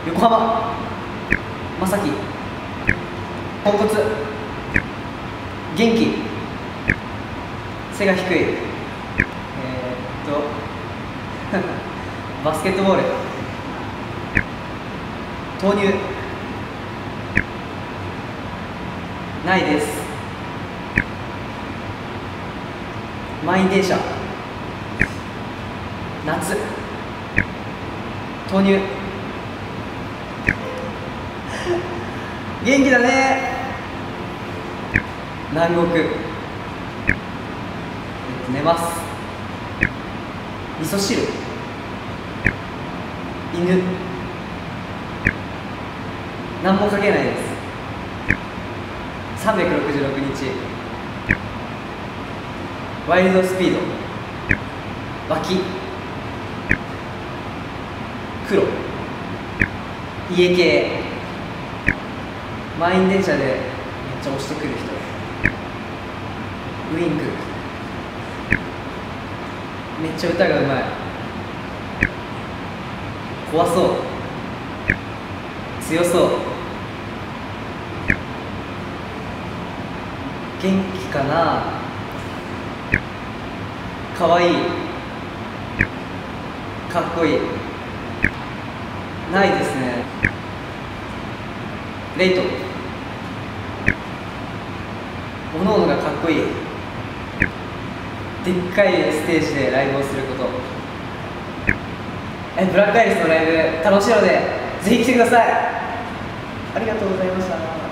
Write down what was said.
横浜正樹、ポンコツ、元気、背が低い、バスケットボール、豆乳、ないです。満員電車、夏、豆乳、元気だね。南国、寝ます。味噌汁、犬、何もかけないです。366日、ワイルドスピード、脇、黒、家系、満員電車でめっちゃ押してくる人、ウインク、めっちゃ歌がうまい、怖そう、強そう、元気かな、かわいい、かっこいい、ないですね。レイト、おのおのがかっこいい、でっかいステージでライブをすること。ブラックアイリスのライブ楽しいのでぜひ来てください。ありがとうございました。